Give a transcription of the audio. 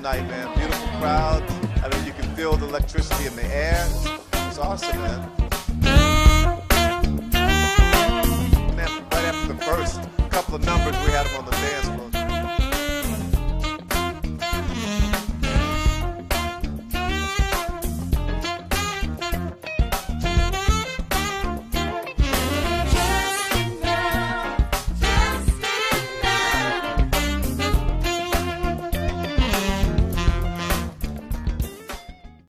night, man. Beautiful crowd. I mean, you can feel the electricity in the air. It's awesome, man. Man, right after the first couple of numbers, we had them on the dance floor.